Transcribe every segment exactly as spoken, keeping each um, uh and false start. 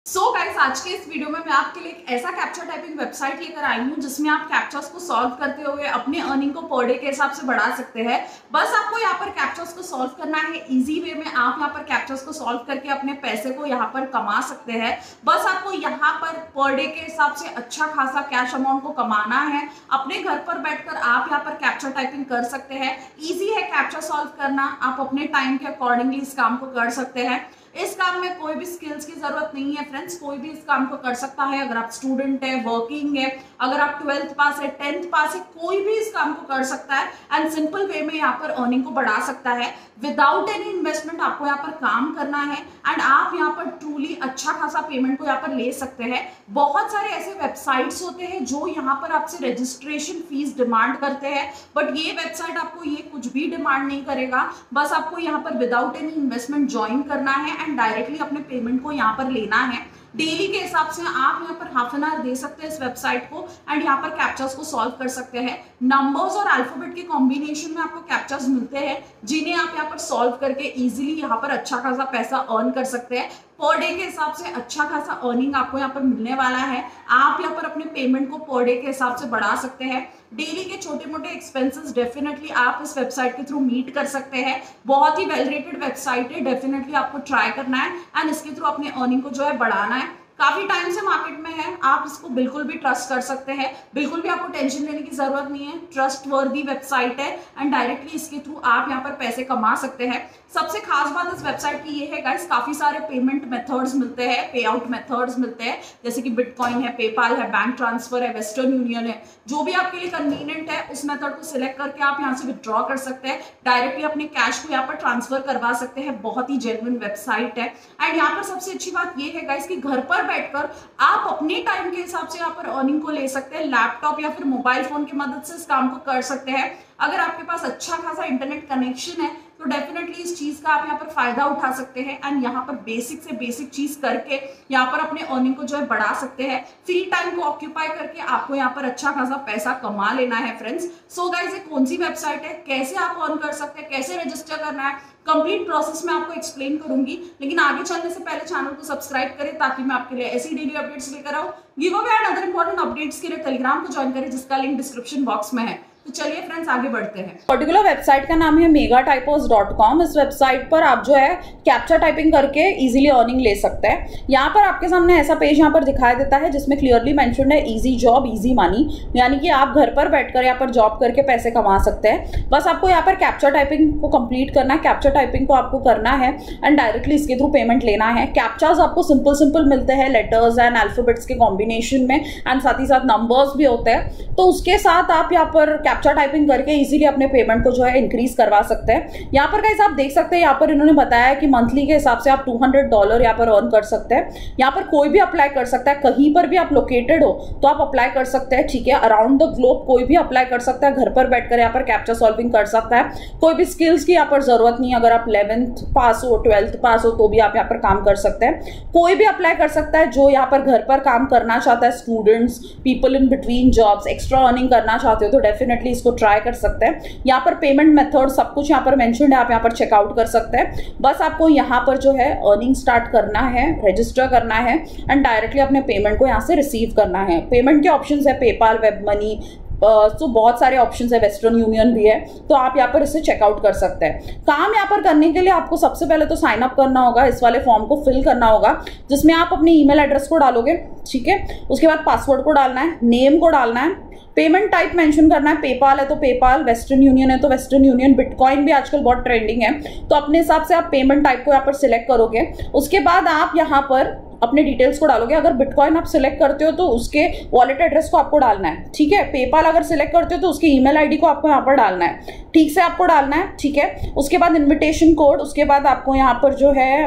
सो so guys, आज के इस वीडियो में मैं आपके लिए एक ऐसा कैप्चा टाइपिंग वेबसाइट लेकर आई हूँ जिसमें आप कैप्चास को सॉल्व करते हुए अपने अर्निंग को पर डे के हिसाब से बढ़ा सकते हैं। बस आपको यहाँ पर कैप्चास को सॉल्व करना है इजी वे में। आप यहाँ पर कैप्चास को सॉल्व करके अपने पैसे को यहाँ पर कमा सकते हैं। बस आपको यहाँ पर पर डे के हिसाब से अच्छा खासा कैश अमाउंट को कमाना है। अपने घर पर बैठकर आप यहाँ पर कैप्चा टाइपिंग कर सकते हैं। ईजी है कैप्चा सॉल्व करना। आप अपने टाइम के अकॉर्डिंगली इस काम को कर सकते हैं। इस काम में कोई भी स्किल्स की जरूरत नहीं है फ्रेंड्स, कोई भी इस काम को कर सकता है। अगर आप स्टूडेंट है, वर्किंग है, अगर आप ट्वेल्थ पास है, टेंथ पास है, कोई भी इस काम को कर सकता है एंड सिंपल वे में यहाँ पर अर्निंग को बढ़ा सकता है। विदाउट एनी इन्वेस्टमेंट आपको यहाँ पर काम करना है एंड आप यहाँ पर ट्रूली अच्छा खासा पेमेंट को यहाँ पर ले सकते हैं। बहुत सारे ऐसे वेबसाइट्स होते हैं जो यहाँ पर आपसे रजिस्ट्रेशन फीस डिमांड करते हैं, बट ये वेबसाइट आपको ये कुछ भी डिमांड नहीं करेगा। बस आपको यहाँ पर विदाउट एनी इन्वेस्टमेंट ज्वाइन करना है एंड डायरेक्टली अपने पेमेंट को यहाँ पर लेना है। डेली के हिसाब से आप यहाँ पर हाफ एन आवर दे सकते हैं इस वेबसाइट को एंड यहाँ पर कैप्चास को सॉल्व कर सकते हैं। नंबर्स और अल्फाबेट के कॉम्बिनेशन में आपको कैप्चास मिलते हैं जिन्हें आप यहाँ पर सॉल्व करके इजीली यहाँ पर अच्छा खासा पैसा अर्न कर सकते हैं। पर डे के हिसाब से अच्छा खासा अर्निंग आपको यहाँ पर मिलने वाला है। आप यहाँ पर अपने पेमेंट को पर डे के हिसाब से बढ़ा सकते हैं। डेली के छोटे मोटे एक्सपेंसेस डेफिनेटली आप इस वेबसाइट के थ्रू मीट कर सकते हैं। बहुत ही वेल रेटेड वेबसाइट है, डेफिनेटली आपको ट्राई करना है एंड इसके थ्रू अपने अर्निंग को जो है बढ़ाना है। काफी टाइम से मार्केट में है, आप इसको बिल्कुल भी ट्रस्ट कर सकते हैं। बिल्कुल भी आपको टेंशन लेने की जरूरत नहीं है। ट्रस्ट वर्दी वेबसाइट है एंड डायरेक्टली इसके थ्रू आप यहाँ पर पैसे कमा सकते हैं। सबसे खास बात इस वेबसाइट की ये है गाइस, काफी सारे पेमेंट मेथड्स मिलते हैं, पे आउट मेथड्स मिलते हैं, जैसे कि बिटकॉइन है, पेपाल है, बैंक ट्रांसफर है, वेस्टर्न यूनियन है। जो भी आपके लिए कन्वीनियंट है उस मेथड को सिलेक्ट करके आप यहाँ से विड्रॉ कर सकते हैं। डायरेक्टली अपने कैश को यहाँ पर ट्रांसफर करवा सकते हैं। बहुत ही जेन्युइन वेबसाइट है एंड यहाँ पर सबसे अच्छी बात ये है गाइस कि घर पर बैठकर आप अपने टाइम के हिसाब से यहाँ पर अर्निंग को ले सकते हैं। लैपटॉप या फिर मोबाइल फोन की मदद से इस काम को कर सकते हैं। अगर आपके पास अच्छा खासा इंटरनेट कनेक्शन है तो डेफिनेटली इस चीज का आप यहाँ पर फायदा उठा सकते हैं एंड यहाँ पर बेसिक से बेसिक चीज करके यहाँ पर अपने अर्निंग को जो है बढ़ा सकते हैं। फ्री टाइम को ऑक्यूपाई करके आपको यहाँ पर अच्छा खासा पैसा कमा लेना है फ्रेंड्स। सो गाइस, ये कौन सी वेबसाइट है, कैसे आप अर्न कर सकते हैं, कैसे रजिस्टर करना है, कंप्लीट प्रोसेस में आपको एक्सप्लेन करूंगी। लेकिन आगे चलने से पहले चैनल को सब्सक्राइब करें ताकि मैं आपके लिए ऐसी डेली अपडेट्स लेकर आऊं। Giveaway and other important updates के लिए टेलीग्राम को ज्वाइन करें जिसका लिंक डिस्क्रिप्शन बॉक्स में है। तो चलिए फ्रेंड्स आगे बढ़ते हैं। पर्टिकुलर वेबसाइट का नाम है मेगा टाइपोस डॉट कॉम। इस वेबसाइट पर आप जो है कैप्चा टाइपिंग करके इजीली अर्निंग ले सकते हैं। यहाँ पर आपके सामने ऐसा पेज यहाँ पर दिखाई देता है जिसमें क्लियरली मेंशन्ड है इजी जॉब इजी मनी, यानी कि आप घर पर बैठकर यहाँ पर जॉब करके पैसे कमा सकते हैं। बस आपको यहाँ पर कैप्चा टाइपिंग को कंप्लीट करना है। कैप्चा टाइपिंग को आपको करना है एंड डायरेक्टली इसके थ्रू पेमेंट लेना है। कैप्चाज आपको सिंपल सिंपल मिलते हैं लेटर्स एंड अल्फाबेट्स के कॉम्बिनेशन में एंड साथ ही साथ नंबर्स भी होते हैं। तो उसके साथ आप यहाँ पर कैप्चा टाइपिंग करके इजीली अपने पेमेंट को जो है इंक्रीज करवा सकते हैं। यहाँ पर गाइस आप देख सकते हैं, यहाँ पर इन्होंने बताया कि मंथली के हिसाब से आप दो सौ डॉलर यहाँ पर अर्न कर सकते हैं। यहाँ पर कोई भी अप्लाई कर सकता है, कहीं पर भी आप लोकेटेड हो तो आप अप्लाई कर सकते हैं। ठीक है, अराउंड द ग्लोब कोई भी अप्लाई कर सकता है, घर पर बैठकर यहाँ पर कैप्चा सॉल्विंग कर सकता है। कोई भी स्किल्स की यहाँ पर जरूरत नहीं है। अगर आप इलेवेंथ पास हो, ट्वेल्थ पास हो तो भी आप यहाँ पर काम कर सकते हैं। कोई भी अप्लाई कर सकता है जो यहाँ पर घर पर काम करना चाहता है। Students, people in between jobs, extra earning करना चाहते हो तो डेफिनेटली इसको ट्राई कर सकते हैं। यहाँ पर पेमेंट मेथड सब कुछ यहाँ पर मेंशन्ड है, आप यहाँ पर चेकआउट कर सकते हैं। बस आपको यहाँ पर जो है अर्निंग स्टार्ट करना है, रजिस्टर करना है एंड डायरेक्टली अपने पेमेंट को यहाँ से रिसीव करना है। पेमेंट के ऑप्शंस है पेपाल, वेब मनी, तो uh, बहुत सारे ऑप्शंस है, वेस्टर्न यूनियन भी है, तो आप यहाँ पर इसे चेकआउट कर सकते हैं। काम यहाँ पर करने के लिए आपको सबसे पहले तो साइन अप करना होगा, इस वाले फॉर्म को फिल करना होगा जिसमें आप अपने ईमेल एड्रेस को डालोगे। ठीक है, उसके बाद पासवर्ड को डालना है, नेम को डालना है, पेमेंट टाइप मेंशन करना है। पेपाल है तो पेपाल, वेस्टर्न यूनियन है तो वेस्टर्न यूनियन, बिटकॉइन भी आजकल बहुत ट्रेंडिंग है, तो अपने हिसाब से आप पेमेंट टाइप को यहाँ पर सिलेक्ट करोगे। उसके बाद आप यहाँ पर अपने डिटेल्स को डालोगे। अगर बिटकॉइन आप सिलेक्ट करते हो तो उसके वॉलेट एड्रेस को आपको डालना है। ठीक है, पेपाल अगर सिलेक्ट करते हो तो उसके ईमेल आईडी को आपको यहाँ पर डालना है। ठीक से आपको डालना है। ठीक है, उसके बाद इन्विटेशन कोड, उसके बाद आपको यहाँ पर जो है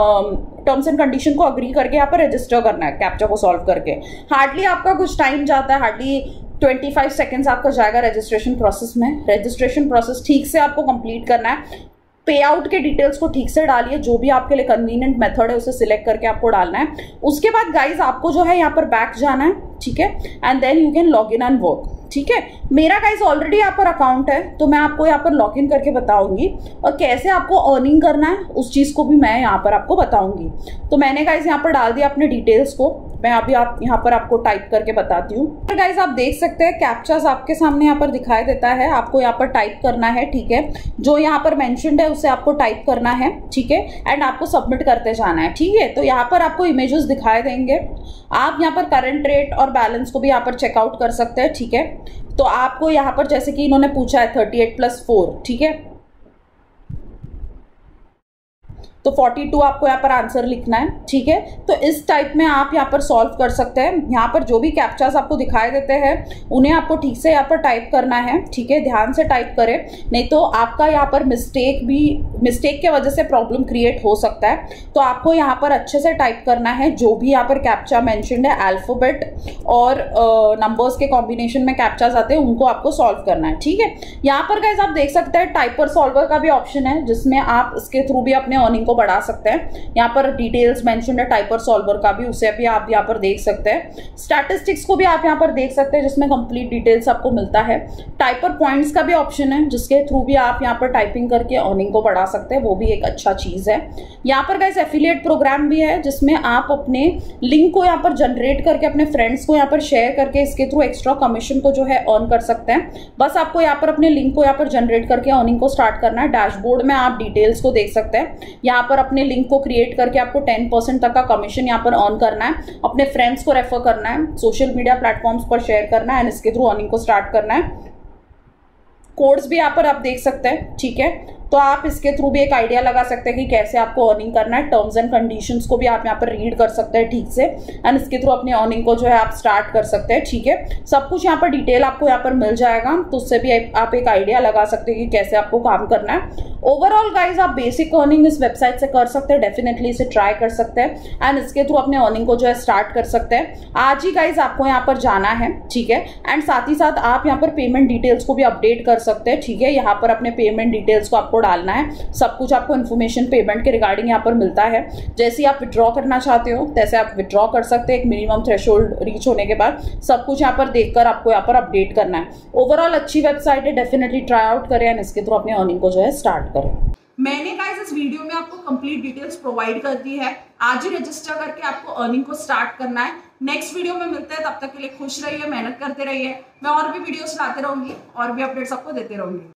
टर्म्स एंड कंडीशन को अग्री करके यहाँ पर रजिस्टर करना है कैप्चा को सॉल्व करके। हार्डली आपका कुछ टाइम जाता है, हार्डली पच्चीस सेकंड्स आपका जाएगा रजिस्ट्रेशन प्रोसेस में। रजिस्ट्रेशन प्रोसेस ठीक से आपको कंप्लीट करना है। पे आउट के डिटेल्स को ठीक से डालिए, जो भी आपके लिए कन्वीनियंट मेथड है उसे सिलेक्ट करके आपको डालना है। उसके बाद गाइज आपको जो है यहाँ पर बैक जाना है। ठीक है, and then you can log in and work. ठीक है। मेरा गाइस ऑलरेडी यहाँ पर अकाउंट है, तो मैं आपको यहाँ पर लॉग इन करके बताऊंगी और कैसे आपको अर्निंग करना है उस चीज को भी मैं यहाँ पर आपको बताऊंगी। तो मैंने गाइस यहाँ पर डाल दिया अपने डिटेल्स को, मैं अभी आप यहाँ पर आपको टाइप करके बताती हूँ। तो गाइस आप देख सकते हैं कैप्चास आपके सामने यहाँ पर दिखाई देता है, आपको यहाँ पर टाइप करना है, ठीक है। जो यहाँ पर मेंशन्ड है उसे आपको टाइप करना है, ठीक है, एंड आपको सबमिट करते जाना है, ठीक है। तो यहाँ पर आपको इमेजेस दिखाई देंगे, आप यहाँ पर करंट रेट और बैलेंस को भी यहाँ पर चेकआउट कर सकते हैं, ठीक है। तो आपको यहाँ पर जैसे कि इन्होंने पूछा है थर्टी एट प्लस फोर, ठीक है, तो बयालीस आपको यहाँ पर आंसर लिखना है, ठीक है। तो इस टाइप में आप यहाँ पर सॉल्व कर सकते हैं। यहाँ पर जो भी कैप्चास आपको दिखाई देते हैं उन्हें आपको ठीक से यहाँ पर टाइप करना है, ठीक है, ध्यान से टाइप करें, नहीं तो आपका यहाँ पर मिस्टेक भी मिस्टेक के वजह से प्रॉब्लम क्रिएट हो सकता है। तो आपको यहाँ पर अच्छे से टाइप करना है, जो भी यहाँ पर कैप्चा मेंशन्ड है, अल्फाबेट और नंबर्स के कॉम्बिनेशन में कैप्चास आते हैं उनको आपको सॉल्व करना है, ठीक है। यहाँ पर गाइस आप देख सकते हैं टाइपर सॉल्वर का भी ऑप्शन है, जिसमें आप इसके थ्रू भी अपने अर्निंग को बढ़ा सकते हैं। यहाँ पर डिटेल्स मेंशन है टाइपर सॉल्वर का भी, उसे भी आप यहाँ पर देख सकते हैं। स्टैटिस्टिक्स को भी आप यहाँ पर देख सकते हैं, जिसमें कंप्लीट डिटेल्स आपको मिलता है। टाइपर पॉइंट्स का भी ऑप्शन है, जिसके थ्रू भी आप यहाँ पर टाइपिंग करके अर्निंग को बढ़ा सकते हैं, वो भी एक अच्छा चीज है। यहाँ पर गाइस एफिलिएट प्रोग्राम भी है, जिसमें आप अपने लिंक को यहाँ पर जनरेट करके अपने फ्रेंड्स को यहाँ पर शेयर करके इसके थ्रू एक्स्ट्रा कमीशन को जो है अर्न कर सकते हैं। बस आपको यहाँ पर अपने लिंक को यहाँ पर जनरेट करके अर्निंग को स्टार्ट करना है। डैशबोर्ड में आप डिटेल्स को देख सकते हैं। यहाँ पर अपने लिंक को क्रिएट करके आपको टेन परसेंट तक का कमीशन यहाँ पर अर्न करना है, अपने फ्रेंड्स को रेफर करना है, सोशल मीडिया प्लेटफॉर्म्स पर शेयर करना है एंड इसके थ्रू अर्निंग को स्टार्ट करना है। कोड्स भी यहाँ पर आप देख सकते हैं, ठीक है। तो आप इसके थ्रू भी एक आइडिया लगा सकते हैं कि कैसे आपको अर्निंग करना है। टर्म्स एंड कंडीशंस को भी आप यहाँ पर रीड कर सकते हैं ठीक से, एंड इसके थ्रू अपनी अर्निंग को जो है आप स्टार्ट कर सकते हैं, ठीक है। सब कुछ यहाँ पर डिटेल आपको यहाँ पर मिल जाएगा, तो उससे भी आप एक आइडिया लगा सकते हैं कि कैसे आपको काम करना है। ओवरऑल गाइज आप बेसिक अर्निंग इस वेबसाइट से कर सकते हैं, डेफिनेटली इसे ट्राई कर सकते हैं एंड इसके थ्रू अपने अर्निंग को जो है स्टार्ट कर सकते हैं। आज ही गाइज आपको यहाँ पर जाना है, ठीक है, एंड साथ ही साथ आप यहाँ पर पेमेंट डिटेल्स को भी अपडेट कर सकते हैं, ठीक है। यहाँ पर अपने पेमेंट डिटेल्स को आपको डालना है, सब कुछ आपको इन्फॉर्मेशन पेमेंट के रिगार्डिंग यहाँ पर मिलता है। जैसे ही आप विड्रॉ करना चाहते हो तैसे आप विड्रॉ कर सकते हैं, एक मिनिमम थ्रेशोल्ड रीच होने के बाद। सब कुछ यहाँ पर देखकर आपको यहाँ पर अपडेट करना है। ओवरऑल अच्छी वेबसाइट है, डेफिनेटली ट्राई आउट करें एंड इसके थ्रू अपने अर्निंग को जो है स्टार्ट करें। मैंने गाइस इस वीडियो में आपको कंप्लीट डिटेल्स प्रोवाइड कर दी है। आज ही रजिस्टर करके आपको अर्निंग को स्टार्ट करना है। नेक्स्ट वीडियो में मिलते हैं, तब तक के लिए खुश रहिए, मेहनत करते रहिए। मैं और भी वीडियोस लाते रहूंगी और भी अपडेट्स आपको देते रहूंगी।